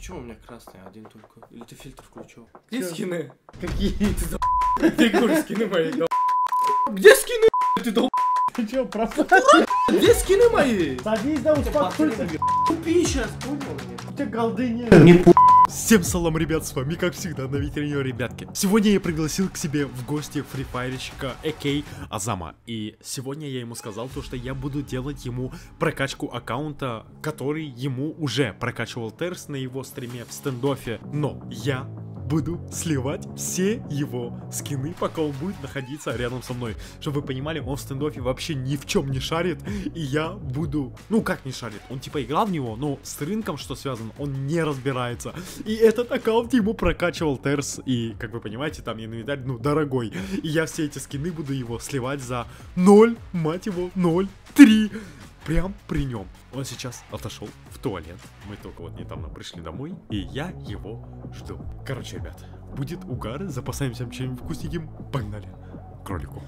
почему у меня красный один только? Или ты фильтр включил? Где скины? Какие? Ты говоришь, скины мои, да. Где скины, ты дол... Ты чё, пропал? Где скины мои? Садись, да успокойся. Купи сейчас, понял? У тебя голды нет. Не Всем салам, ребят, с вами, как всегда, на ветеринар, ребятки. Сегодня я пригласил к себе в гости фрифайрщика AK Азама. И сегодня я ему сказал то, что я буду делать ему прокачку аккаунта, который ему уже прокачивал Терс на его стриме в стендофе. Но я буду сливать все его скины, пока он будет находиться рядом со мной. Чтобы вы понимали, он в стендофе вообще ни в чем не шарит. И я буду... Ну, как не шарит? Он типа играл в него, но с рынком, что связано, он не разбирается. И этот аккаунт ему прокачивал Терс. И, как вы понимаете, там инвентарь, ну, дорогой. И я все эти скины буду его сливать за 0, мать его, 0,3. Прям при нем. Он сейчас отошел в туалет. Мы только вот недавно пришли домой, и я его жду. Короче, ребят, будет угар, запасаемся чем-нибудь вкусненьким. Погнали к ролику.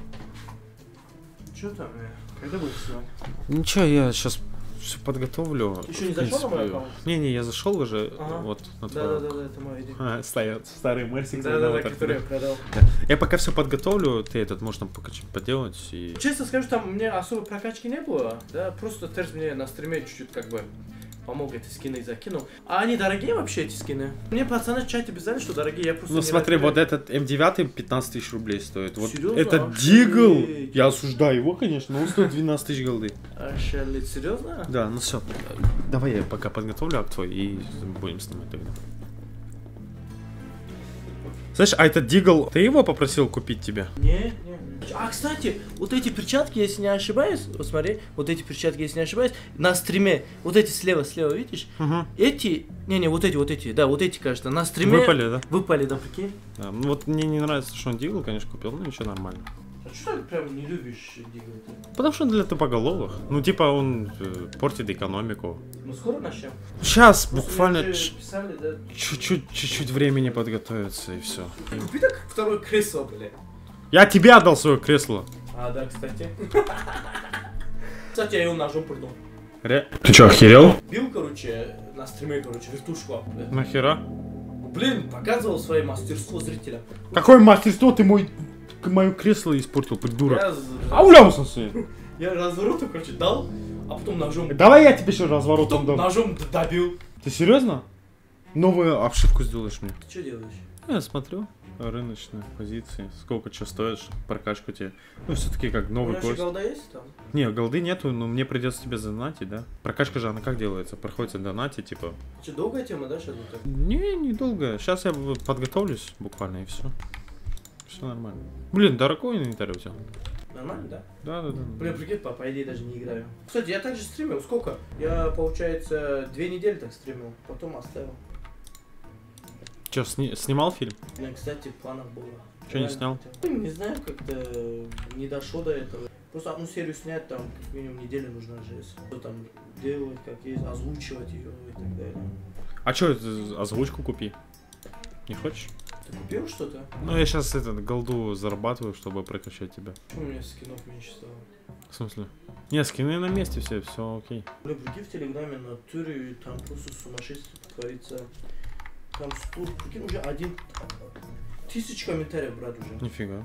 Что там? Когда будешь снимать? Ничего, я сейчас все подготовлю. Еще не зашел на мой аккаунт? Не, я зашел уже. Ага. Вот на твой. Да, это мой видео. Старый Мерсик. Да, который я продал. Я пока все подготовлю, ты этот можно пока что поделать и... Честно скажу, там у меня особой прокачки не было, да, просто Терс мне на стриме чуть-чуть как бы помог эти скины закинул. А они дорогие вообще, эти скины? Мне пацаны в чате писали, что дорогие, я просто Ну не смотри, разбираю. вот этот М9 15 тысяч рублей стоит. Вот Серьезно? этот Охуеть. Дигл, я осуждаю его, конечно, но он стоит 12 тысяч голды. Ошалеть, серьезно? Да, ну все, давай я пока подготовлю акт твой и будем снимать тогда. Знаешь, а этот Дигл, ты его попросил купить тебе? Не. А, кстати, вот эти перчатки, если не ошибаюсь, вот смотри, вот эти перчатки, если не ошибаюсь, на стриме, вот эти слева, видишь? Угу. Эти, вот эти, да, вот эти, кажется, на стриме... Выпали, да? Выпали, да, прикинь? Да, ну вот мне не нравится, что он Дигл, конечно, купил, но ничего, нормально. А что ты прям не любишь Дигл? Потому что он для тупоголовых. Ну, типа, он портит экономику. Ну, скоро начнем? Сейчас, Просто буквально мне уже писали, да. чуть-чуть времени подготовиться и все. Купи так второе кресло, бля. Я тебе отдал свое кресло. А, да, кстати. Кстати, я его ножом придумал. Ты что, охерел? Бил, короче, на стриме, короче, вертушку. Нахера? Блин, показывал свое мастерство зрителям. Какое мастерство, ты мое кресло испортил, придурок. Я, А улямся ты. я разворотом, короче, дал, а потом ножом... Давай я тебе еще разворотом Потом дам. ножом добил. Ты серьезно? Новую обшивку сделаешь мне? Ты что делаешь? Я смотрю рыночные позиции, сколько что стоит, прокачку тебе. Ну, все-таки как новый У меня гость. голда есть там? Не, голды нету, но мне придется тебе задонатить, да? Прокачка же она как делается? Проходится донатить, типа. Что, долгая тема, да, сейчас вот так? Не долго. Сейчас я подготовлюсь буквально и все. Все нормально. Блин, дорогой инвентарь у тебя. Нормально, да? Да. Блин, прикинь, по идее даже не играю. Кстати, я также стримил. Сколько? Я, получается, 2 недели так стримил. Потом оставил. Че, снимал фильм? У меня, кстати, в планах было. Че не снял? Не знаю, как-то не дошло до этого. Просто одну серию снять, там, как минимум неделю нужно же. Что там делать, как есть, озвучивать ее и так далее. А че, озвучку купи? Не хочешь? Ты купил что-то? Ну, я сейчас голду зарабатываю, чтобы прокачать тебя. Почему у меня скинов меньше стало? В смысле? Не, скины на месте все окей. Блин, прикинь, в Телеграме на туре там просто сумасшествие творится. Там стур, прикинь, уже 1000 комментариев, брат, уже. Нифига.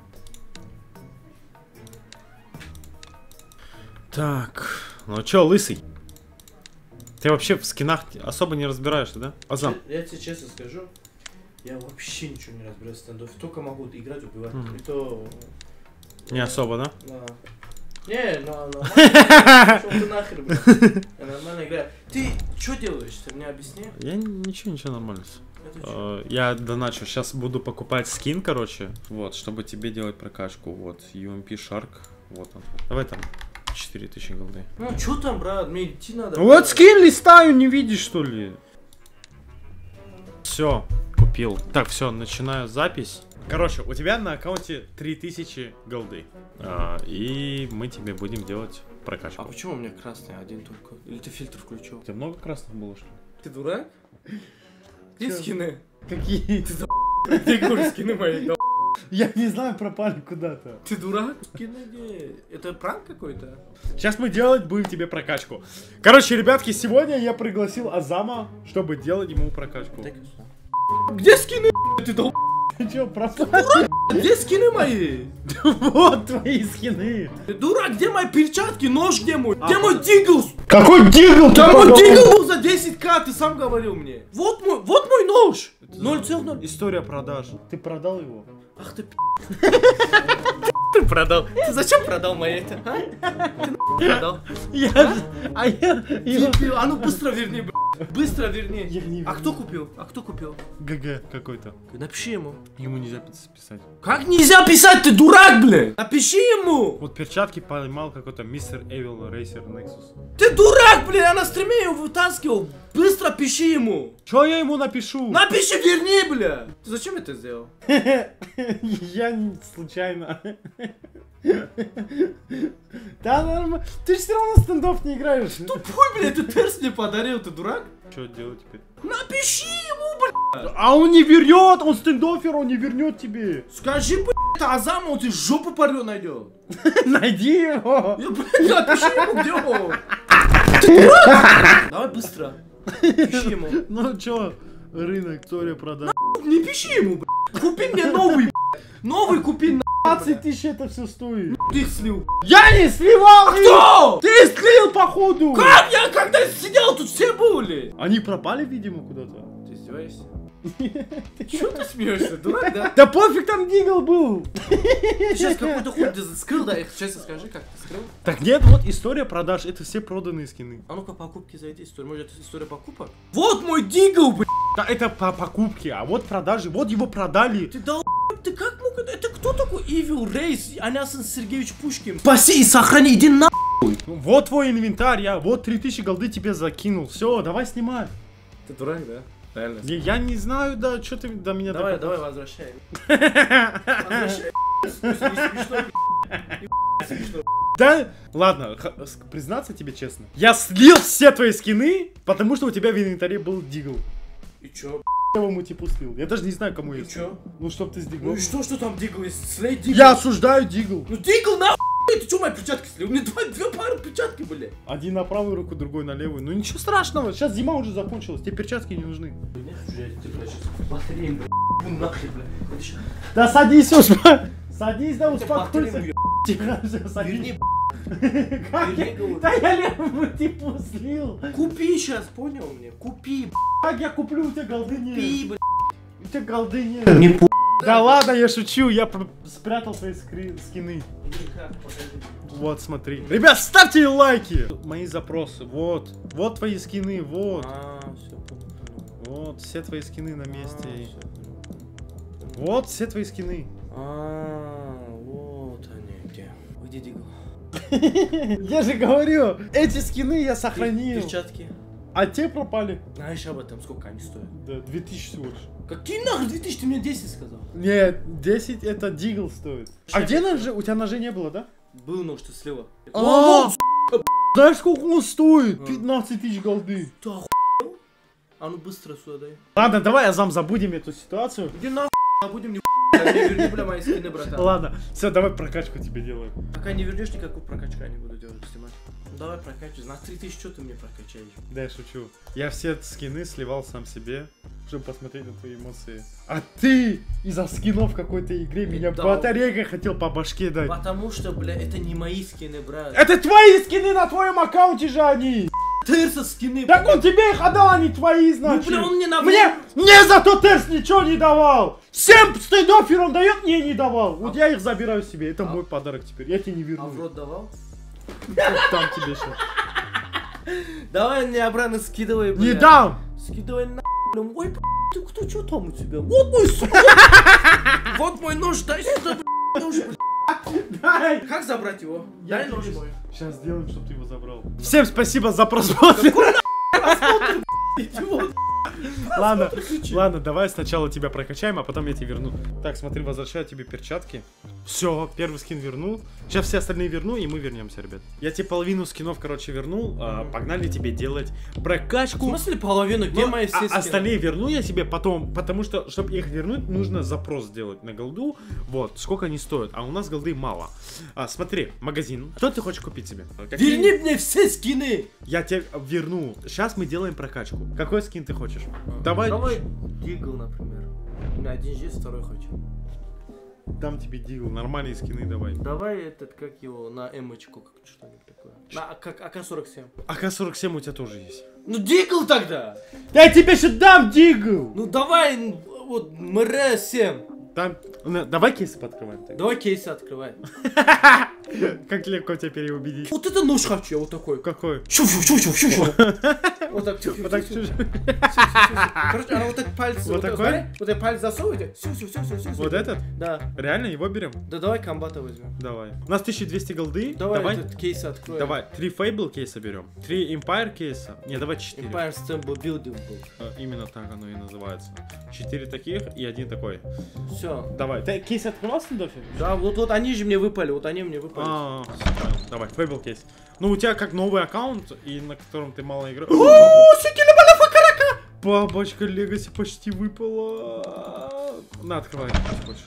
Так, ну чё, лысый? Ты вообще в скинах особо не разбираешься, да? Азам. Я тебе честно скажу, я вообще ничего не разбираюсь в стендофе. Только могу играть, убивать. Мгм. И то... Не особо, да? Да. Не, нормально. Пошёл ты нахер, блядь. Я нормально играю. Ты что делаешь? Ты мне объясни? Я ничего нормально. Это чё? Я доначу. Сейчас буду покупать скин, короче. Вот, чтобы тебе делать прокачку. Вот, UMP Shark. Вот он. Давай там 4000 голды. Ну что там, брат? Мне идти надо. Вот брат. скин листаю, не видишь, что ли? Все, купил. Так, все, начинаю запись. Короче, у тебя на аккаунте 3000 голды. И мы тебе будем делать прокачку. А почему у меня красный один только? Или ты фильтр включил? У тебя много красных было, что ли? Ты дурак? Где Чё? скины? Какие? Ты говоришь, скины мои, да. Я не знаю, пропали куда-то. Ты дурак? Скины где? Это пранк какой-то? Сейчас мы делать будем тебе прокачку. Короче, ребятки, сегодня я пригласил Азама, чтобы делать ему прокачку. Где скины? Ты долб... Ты чё, пропал? Где скины мои? Вот твои скины. Ты дурак, где мои перчатки? Нож где мой? Где мой дигл? Какой дигл? Да мой дигл был за 10к, ты сам говорил мне. Вот мой нож. 0,0. История продаж. Ты продал его? Ах ты Ты продал. Ты зачем продал мои это, а? Ты продал. Я... А ну быстро верни, бля. Быстро верни. Я не А верну. кто купил? А кто купил? ГГ какой-то. Напиши ему. Ему нельзя писать. Как нельзя писать, ты дурак, бля? Напиши ему. Вот перчатки поймал какой-то мистер Эвил Рейсер Nexus. Ты дурак, бля, я на стриме его вытаскивал. Быстро пиши ему. Чё я ему напишу? Напиши, верни, бля. Ты зачем это сделал? Я не случайно. Да нормально. Ты же все равно стендов не играешь. Тупой, бля, ты терс мне подарил, ты дурак? Что делать теперь? Напиши ему, бля. А он не вернет, он стендофер, он не вернет тебе. Скажи, бля, это Азам, он тебе жопу порвет найдет. Найди его. Я, блядь, напиши ему, где он. Ты дурак? Давай быстро. Пиши ему. Ну чё, рынок, история продаж. Не пиши ему, бля. Купи мне новый, бля. Новый купи, на. 20 тысяч это все стоит. Ты их слил. Я не сливал! Кто? Ты слил, походу! Как я, когда сидел, тут все были? Они пропали, видимо, куда-то. Ты издеваешься? Чего ты смеешься, дурак, да? Да пофиг, там дигл был! Ты сейчас какой-то хуй ты скрыл, да? Честно скажи, как ты скрыл? Так нет, вот история продаж, это все проданные скины. А ну-ка, покупки зайди, история. Может, это история покупок? Вот мой дигл, блядь! Да это по покупке, а вот продажи, вот его продали. Ты дал, ты как мог это? Это кто такой Evil Race? Анясын Сергеевич Пушкин. Спаси и сохрани, иди на. Вот твой инвентарь, я вот 3000 голды тебе закинул. Все, давай снимай. Ты дурак, да? Реально. Я не знаю, да, что ты до меня Давай, докопался. давай, возвращай. Возвращай. Не смешно. Да, ладно, признаться тебе честно. Я слил все твои скины, потому что у тебя в инвентаре был дигл. И чё? Я ему типа слил. Я даже не знаю, кому И я. чё? Ну, чтоб ты с Ну диглом. и что там дигл есть? Слей дигл. Я осуждаю дигл. Ну дигл нахуй! Ты чё мои перчатки слил? У меня две пары перчатки были. Один на правую руку, другой на левую. Ну ничего страшного, сейчас зима уже закончилась, тебе перчатки не нужны. Да садись уж, садись, да успокойся. Тихо, садись. Как я? Да я левую типу слил. Купи сейчас, понял мне? Купи, Как я куплю, у тебя голды нет. купи, блядь. У тебя голды нет. Не пу... Да ладно, я шучу, я спрятал свои скины. Вот, смотри. Ребят, ставьте лайки. Мои запросы, вот. Вот твои скины, вот. Все Вот, все твои скины на месте. Вот, все твои скины. вот они где. Где дигл? Я же говорю, эти скины я сохранил. Перчатки. А те пропали. Знаешь об этом, сколько они стоят? Да, 2000 всего лишь. Какие нахуй 2000, ты мне 10 сказал? Нет, 10 это дигл стоит. А где ножи? У тебя ножей не было, да? Был нож, ты слева. Знаешь, сколько он стоит? 15 тысяч голды. Ты охуел? А ну быстро сюда дай. Ладно, давай, Азам, забудем эту ситуацию. Иди нахуй, будем не верни, бля, мои скины, братан. Ладно, все, давай прокачку тебе делаем. Пока не вернешь, никакую прокачку я не буду делать, снимать. Ну давай прокачивай. На 3000 что ты мне прокачаешь? Да, я шучу. Я все скины сливал сам себе, чтобы посмотреть на твои эмоции. А ты из-за скинов в какой-то игре меня Да. батарейкой хотел по башке дать. Потому что, бля, это не мои скины, брат. Это твои скины на твоем аккаунте же они! Терса скины. Так он тебе их отдал, они твои, значит. Ну, бля, он мне на... Мне зато Терс ничего не давал! Всем стендофер он дает, мне не давал. Вот я их забираю себе, это мой подарок теперь, я тебе не верну. А в рот давал? Там тебе сейчас. Давай мне обратно скидывай, бля. Не дам! Скидывай на, бля. Ой, бля, ты кто, что там у тебя? Вот мой сука. Вот мой нож, дай сюда, бля, нож, бля. Дай! Как забрать его? Дай нож мой. Сейчас сделаем, чтобы ты его забрал. Всем спасибо за просмотр. Идиот. Ладно, ладно, давай сначала тебя прокачаем, а потом я тебе верну. Так, смотри, возвращаю тебе перчатки. Все, первый скин вернул. Сейчас все остальные верну, и мы вернемся, ребят. Я тебе половину скинов, короче, вернул. Погнали тебе делать прокачку. В смысле половину? Где мои все скины? Остальные верну я себе потом, потому что, чтобы их вернуть, нужно запрос сделать на голду. Вот, сколько они стоят. А у нас голды мало. Смотри, магазин. Что ты хочешь купить себе? Верни мне все скины! Я тебе верну. Сейчас мы делаем прокачку. Какой скин ты хочешь? Давай. Давай Дигл, например. У меня один есть, второй хочу. Дам тебе дигл, нормальные скины давай. Давай этот, как его, на эмочку, как что-нибудь такое. На АК-47. АК-47 у тебя тоже есть. Ну Дигл тогда! Я тебе сейчас дам дигл! Ну давай, вот, МР-7. Там, давай кейсы подкрываем. Тогда. Давай кейсы открывай. Как легко тебя переубедить. Вот это нож хочу, вот такой. Какой? Чу-чу-чу-чу-чу. Вот так. Вот так чуть-чуть. Короче, она вот так пальцы. Вот такой? Смотри, вот так палец засовывайте. Все. Вот этот? Да. Реально его берем? Да давай комбата возьмем. Давай. У нас 1200 голды. Давай этот кейс откроем. Давай, 3 Fable кейса берем. 3 Empire кейса. Не, давай 4. Empire Stamble Building был. Именно так оно и называется. 4 таких и один такой. Все. Давай. Ты кейс открывался на дофе? Да, вот они же мне выпали, вот они мне выпали. Давай, Fable кейс. Ну у тебя как новый аккаунт, и на котором ты мало играешь. Бабочка Легаси почти выпала. На, открывай, если хочешь.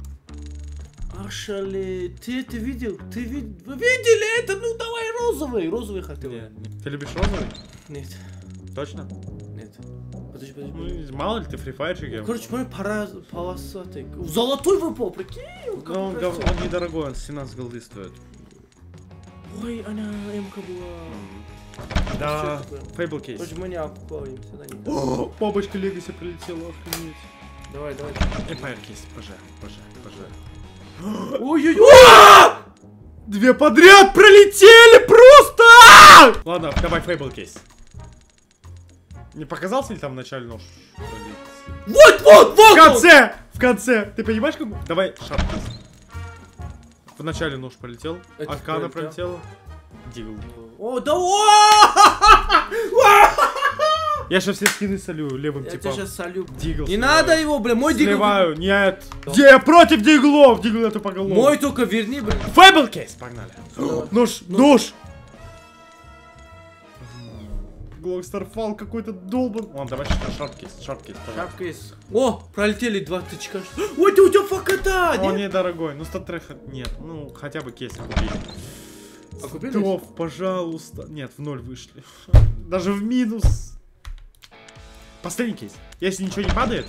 Ашали, ты это видел? Вы видели это? Ну давай розовый. Розовый хотел. Ты любишь розовый? Нет. Точно? Нет. Подожди. Ну, мало ли ты фрифайрчик играешь. Короче, смотри, полосатый. Золотой выпал, прикинь. Он недорогой, он 17 голды стоит. Ой, она МК была. Да, Fable кейс. Короче, мы не окупаемся, да, не. О, бабочка Легаси прилетела, охренеть. Давай. Empire кейс, пожар. Ой-ой-ой! 2 подряд пролетели просто! Ладно, давай Fable кейс. Не показался ли там в начале нож? Вот! В конце! Ты понимаешь, как... Давай шарп кейс. В начале нож полетел, аркана пролетела. Дигл. О, да! Я сейчас все скины солю левым Я типом. тебя сейчас солю. Дигл. Не надо его, бля, мой дигл. Сливаю, нет. Где я против диглов? Дигл это по голову. Мой только верни, бля. Fable кейс, погнали. Нож. Глокстарфал какой-то долбан. Ладно, давай шарп-кейс, пожалуйста. Шапкейс. О, пролетели 2 тычка. Ой, ты у тебя факата, Он нет? недорогой, ну статреха нет, ну хотя бы кейс купили. А купили? Стов, пожалуйста. Нет, в 0 вышли. Даже в минус. Последний кейс. Если ничего не падает.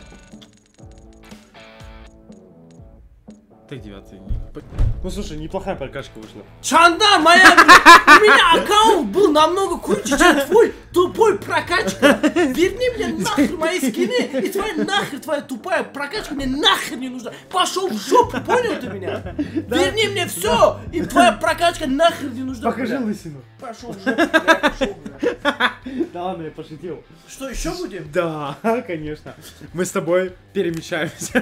Так, 9. Ну слушай, неплохая прокачка вышла. Чанда, моя, у меня аккаунт был намного круче, чем твой тупой прокачка. Верни мне нахер мои скины, и твоя тупая прокачка мне нахер не нужна. Пошел в жопу, понял ты меня? Верни мне все, и твоя прокачка нахер не нужна. Покажи лысину. Пошел в жопу, бля, пошел, бля. Да ладно, я пошутил. Что, еще будем? Да, конечно. Мы с тобой перемещаемся.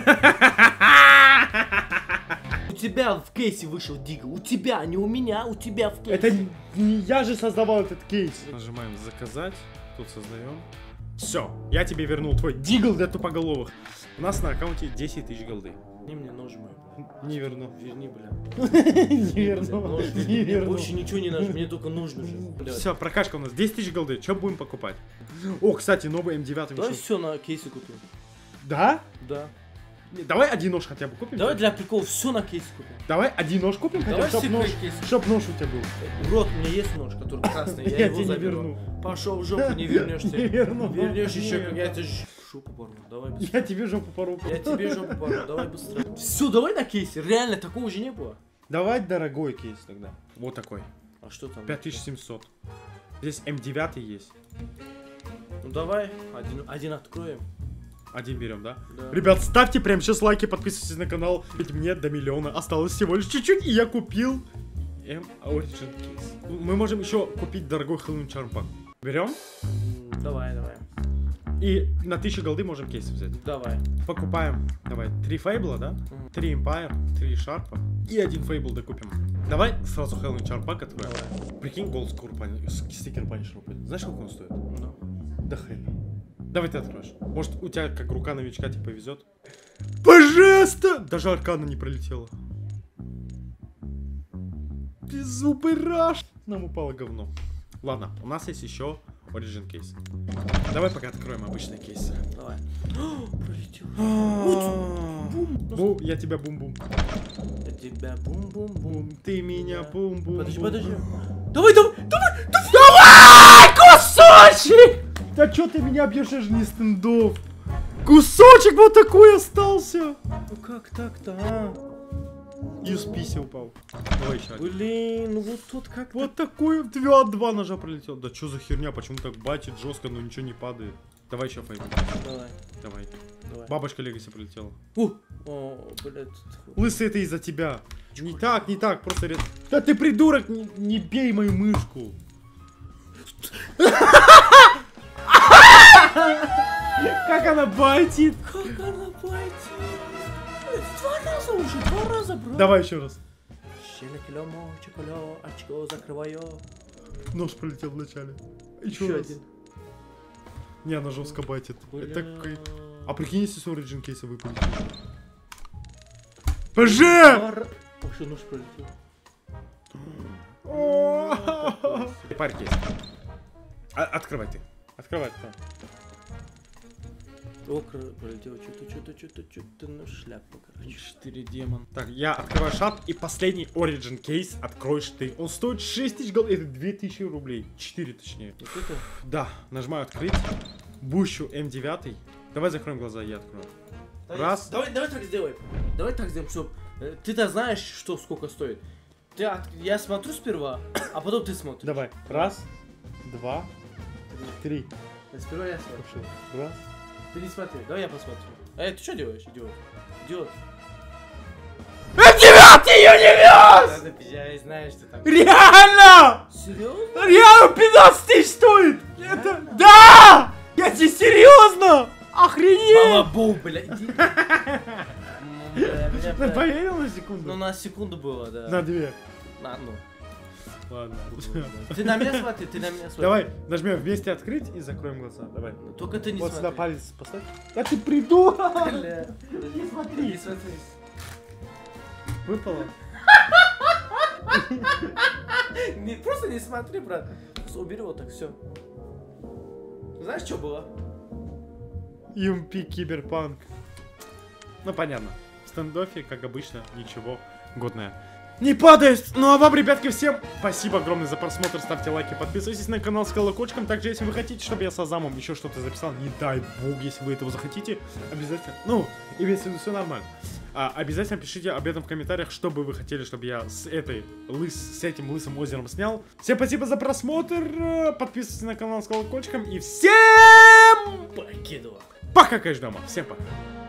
У тебя в кейсе вышел Дигл. У тебя, а не у меня, у тебя в кейсе. Это не я же создавал этот кейс. Нажимаем заказать. Тут создаем. Все, я тебе вернул твой дигл для тупоголовых. У нас на аккаунте 10 тысяч голды. Не мне нож мой. Не верну. Верни, бля. Не верну. Не верну. Больше ничего не нужно, мне только нужно же. Все, прокачка у нас 10 тысяч голды. Что будем покупать? О, кстати, новый М9 Давай вышел. все на кейсе купим. Да? Да. Давай один нож хотя бы купим. Давай для прикола все на кейсе купим. Давай один нож купим, Давай хотя бы, чтоб секрет кейс. чтоб нож у тебя был. Урод, у меня есть нож, который красный, я Я его тебе не заберу. верну. Пошел в жопу, не вернешься. Не верну. Вернешь еще, Не как я тебе жопу порву. Давай быстрее. Я тебе жопу пору. Я тебе жопу порву, давай быстрее. Все, давай на кейсе, реально, такого уже не было. Давай дорогой кейс тогда. Вот такой. А что там? 5700. Здесь М9 есть. Ну давай, один откроем. Один берем, да? Да. Ребят, ставьте прямо сейчас лайки, подписывайтесь на канал. Ведь мне до миллиона осталось всего лишь чуть-чуть, и я купил M Origin Case. Мы можем еще купить дорогой Хэллоуин Charm Pack. Берем? Давай. И на 1000 голды можем кейс взять. Давай. Покупаем. Давай, 3 Фейбла, да? 3 Empire, 3 Шарпа и 1 Фейбл докупим. Давай сразу Хэллоуин Charm Pack откроем. Прикинь, Gold Score стикер Punisher. Знаешь, сколько он стоит? Ну. Да хрена. Давай ты откроешь. Может, у тебя как рука новичка тебе повезет? Пожалуйста! Даже аркана не пролетела. Беззубый раш. Нам упало говно. Ладно, у нас есть еще Origin кейс. Давай пока откроем обычный кейс. Давай. Пролетел. Я тебя бум-бум. Я тебя бум-бум-бум. Ты меня бум-бум. Подожди. Давай! Кусочек! Да чё ты меня бьешь, я же не стендов. Кусочек вот такой остался. Ну как так-то, а? И с писи упал. Давай еще один. Блин, ну вот тут как-то... Вот такой 2 ножа пролетел. Да что за херня, почему так батит жестко, но ничего не падает. Давай еще фейм. Давай. Бабушка Легаси прилетела. О, блядь. Лысый, это из-за тебя. Не так, просто... Да ты придурок, не бей мою мышку. Как она байтит. Как она байтит? 2 раза, брат. Давай еще раз. Очко закрываю. Нож пролетел вначале. Еще один. Не, она жестко байтит. Это как... А прикинь, если с Origin кейса выпадет. ПЖ! Вообще нож пролетел. Парь кейс. Открывай ты. Открывай. Окра пролетел, что-то, ну шляпа, короче. 4 демон. Так, я открываю шап, и последний Origin кейс откроешь ты. Он стоит 6 тысяч голов, это 2000 рублей. 4 точнее. Вот это? Да, нажимаю открыть. Бущу М9. Давай закроем глаза, я открою. Раз. Давай так сделаем. Давай так сделаем, чтобы... Ты-то знаешь, что сколько стоит. Я смотрю сперва, а потом ты смотришь. Давай. Раз, 2, 3. Сперва я смотрю. Раз. Ты не смотри, давай я посмотрю. Ты что делаешь, идиот? М9 ее не вез! Я знаю, что там. Реально! Серьезно? Реально 15 тысяч стоит! Это... Да! Я тебе серьезно! Охренеть! Балабол, блядь. Ты поверил на секунду? Ну, на секунду было, да. На 2. Ну. Ладно. Ты на меня смотри, Давай, нажмем вместе открыть и закроем глаза. Давай. Только ты не Вот смотри. сюда палец поставь. Да ты придурок! Не смотри. Выпало. Просто не смотри, брат. Убери вот так, все. Знаешь, что было? Юмпи Киберпанк. Ну понятно. В стендофе, как обычно, ничего годное. Не падает! Ну а вам, ребятки, всем спасибо огромное за просмотр. Ставьте лайки, подписывайтесь на канал с колокольчиком. Также, если вы хотите, чтобы я с Азамом еще что-то записал, не дай бог, если вы этого захотите, обязательно, ну, имеется в виду, все нормально. Обязательно пишите об этом в комментариях, что бы вы хотели, чтобы я с этим лысым озером снял. Всем спасибо за просмотр. Подписывайтесь на канал с колокольчиком. И всем Покидывай. пока, конечно, дома. Всем пока.